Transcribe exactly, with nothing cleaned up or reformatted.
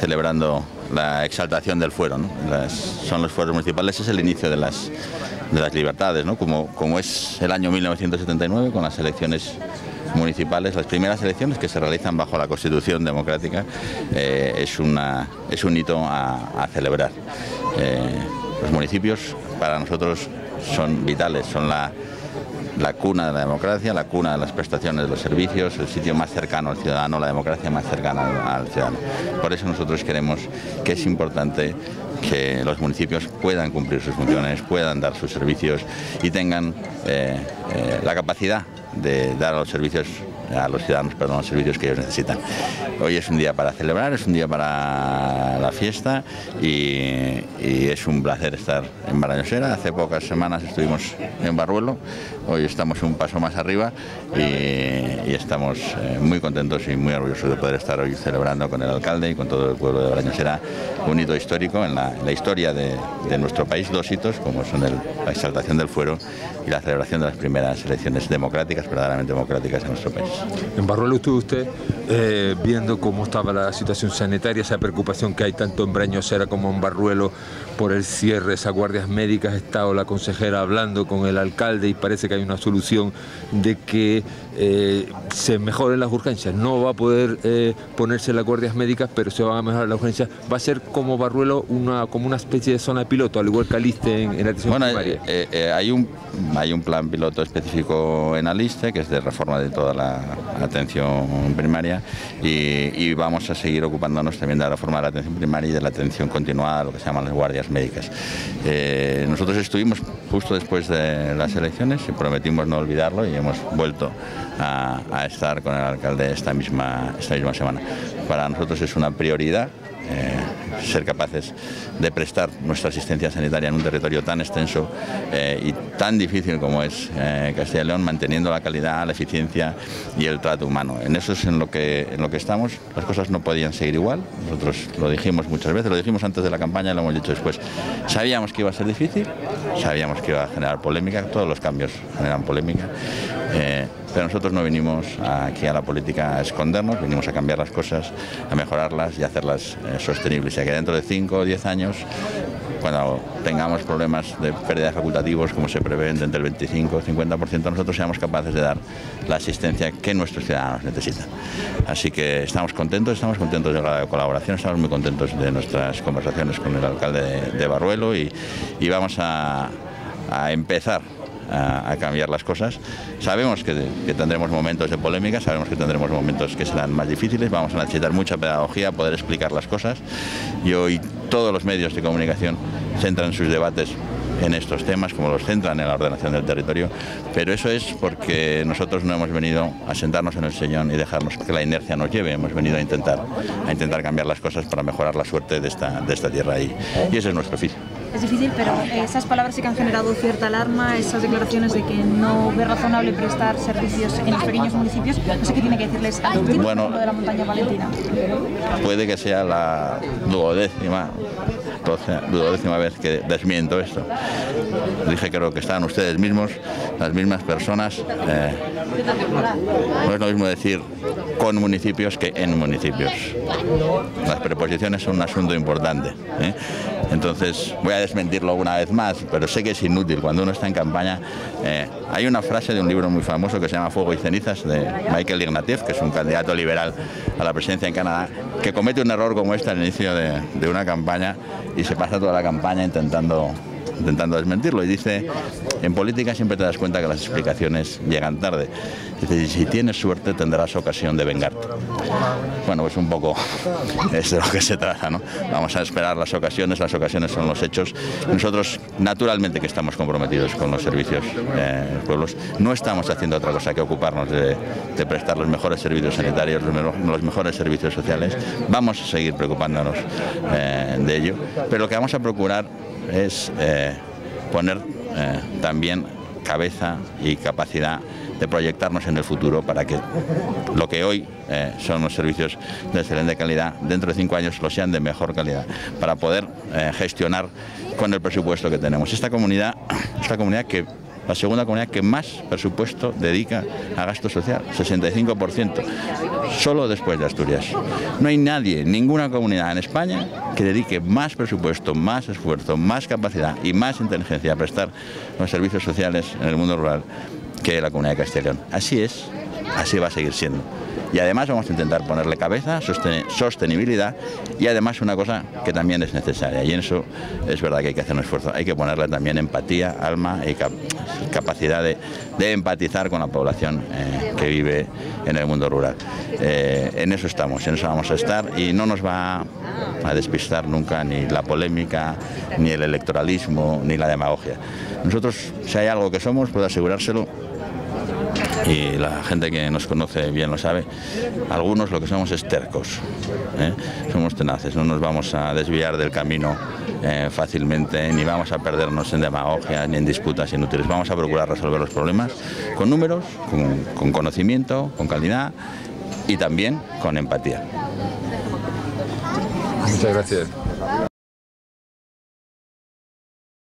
celebrando la exaltación del fuero, ¿no? Las, son los fueros municipales, es el inicio de las, de las libertades, ¿no? Como, como es el año mil novecientos setenta y nueve con las elecciones municipales, las primeras elecciones que se realizan bajo la Constitución democrática, eh, es, una, es un hito a, a celebrar. Eh, los municipios para nosotros son vitales, son la, la cuna de la democracia, la cuna de las prestaciones de los servicios, el sitio más cercano al ciudadano, la democracia más cercana al, al ciudadano. Por eso nosotros creemos que es importante que los municipios puedan cumplir sus funciones, puedan dar sus servicios y tengan eh, eh, la capacidad de dar a los servicios a los ciudadanos, perdón, los servicios que ellos necesitan. Hoy es un día para celebrar, es un día para la fiesta y, y es un placer estar en Barañosera. Hace pocas semanas estuvimos en Barruelo, hoy estamos un paso más arriba y, y estamos eh, muy contentos y muy orgullosos de poder estar hoy celebrando con el alcalde y con todo el pueblo de Barañosera un hito histórico en la, en la historia de, de nuestro país, dos hitos como son el, la exaltación del fuero y la celebración de las primeras elecciones democráticas, verdaderamente democráticas en nuestro país. En Barruelo estuvo usted eh, viendo cómo estaba la situación sanitaria, esa preocupación que hay tanto en Barañosera como en Barruelo por el cierre de esas guardias médicas. Ha estado la consejera hablando con el alcalde y parece que hay una solución de que eh, se mejoren las urgencias. No va a poder eh, ponerse las guardias médicas, pero se van a mejorar las urgencias. Va a ser como Barruelo una, como una especie de zona piloto, al igual que Aliste en, en la atención bueno, primaria. Eh, eh, hay, un, hay un plan piloto específico en Aliste, que es de reforma de toda la atención primaria y, y vamos a seguir ocupándonos también de la reforma de la atención primaria y de la atención continuada, lo que se llaman las guardias médicas. Eh, nosotros estuvimos justo después de las elecciones y prometimos no olvidarlo y hemos vuelto a, a estar con el alcalde esta misma, esta misma semana. Para nosotros es una prioridad Eh, ser capaces de prestar nuestra asistencia sanitaria en un territorio tan extenso eh, y tan difícil como es eh, Castilla y León, manteniendo la calidad, la eficiencia y el trato humano. En eso es en lo que, en lo que estamos. Las cosas no podían seguir igual. Nosotros lo dijimos muchas veces, lo dijimos antes de la campaña y lo hemos dicho después. Sabíamos que iba a ser difícil, sabíamos que iba a generar polémica, todos los cambios generan polémica. Eh, pero nosotros no vinimos aquí a la política a escondernos, vinimos a cambiar las cosas, a mejorarlas y a hacerlas eh, sostenibles. Ya que dentro de cinco o diez años, cuando tengamos problemas de pérdida de facultativos, como se prevén, entre el veinticinco o cincuenta por ciento, nosotros seamos capaces de dar la asistencia que nuestros ciudadanos necesitan. Así que estamos contentos, estamos contentos de la colaboración, estamos muy contentos de nuestras conversaciones con el alcalde de, de Barruelo y, y vamos a, a empezar A, a cambiar las cosas. Sabemos que, que tendremos momentos de polémica, sabemos que tendremos momentos que serán más difíciles, vamos a necesitar mucha pedagogía, poder explicar las cosas y hoy todos los medios de comunicación centran sus debates en estos temas, como los centran en la ordenación del territorio, pero eso es porque nosotros no hemos venido a sentarnos en el sillón y dejarnos que la inercia nos lleve, hemos venido a intentar, a intentar cambiar las cosas para mejorar la suerte de esta, de esta tierra y, y ese es nuestro oficio. Es difícil, pero esas palabras sí que han generado cierta alarma, esas declaraciones de que no ve razonable prestar servicios en los pequeños municipios. No sé qué tiene que decirles al bueno, de la montaña palentina. Puede que sea la duodécima, duodécima vez que desmiento esto. Dije creo que están ustedes mismos, las mismas personas. Eh, no es lo mismo decir con municipios que en municipios. Las preposiciones son un asunto importante, ¿eh? Entonces voy a desmentirlo una vez más, pero sé que es inútil cuando uno está en campaña. Eh, hay una frase de un libro muy famoso que se llama Fuego y cenizas, de Michael Ignatieff, que es un candidato liberal a la presidencia en Canadá, que comete un error como este al inicio de, de una campaña y se pasa toda la campaña intentando intentando desmentirlo y dice: en política siempre te das cuenta que las explicaciones llegan tarde. Dice: si tienes suerte tendrás ocasión de vengarte. Bueno, pues un poco es de lo que se trata, ¿no? Vamos a esperar las ocasiones, las ocasiones son los hechos. Nosotros, naturalmente que estamos comprometidos con los servicios eh, los pueblos, no estamos haciendo otra cosa que ocuparnos de, de prestar los mejores servicios sanitarios, los, los mejores servicios sociales. Vamos a seguir preocupándonos eh, de ello, pero lo que vamos a procurar es eh, poner eh, también cabeza y capacidad de proyectarnos en el futuro para que lo que hoy eh, son los servicios de excelente calidad, dentro de cinco años lo sean de mejor calidad, para poder eh, gestionar con el presupuesto que tenemos. Esta comunidad, esta comunidad que la segunda comunidad que más presupuesto dedica a gasto social, sesenta y cinco por ciento, solo después de Asturias. No hay nadie, ninguna comunidad en España que dedique más presupuesto, más esfuerzo, más capacidad y más inteligencia a prestar los servicios sociales en el mundo rural que la comunidad de Castilla y León. Así es, así va a seguir siendo. Y además vamos a intentar ponerle cabeza, sostenibilidad y además una cosa que también es necesaria, y en eso es verdad que hay que hacer un esfuerzo, hay que ponerle también empatía, alma y cap capacidad de, de empatizar con la población eh, que vive en el mundo rural. Eh, en eso estamos, en eso vamos a estar y no nos va a despistar nunca ni la polémica, ni el electoralismo, ni la demagogia. Nosotros, si hay algo que somos, puedo asegurárselo, y la gente que nos conoce bien lo sabe, algunos lo que somos es tercos, ¿eh? Somos tenaces, no nos vamos a desviar del camino eh, fácilmente, ni vamos a perdernos en demagogia ni en disputas inútiles. Vamos a procurar resolver los problemas con números, con, con conocimiento, con calidad y también con empatía. Muchas gracias.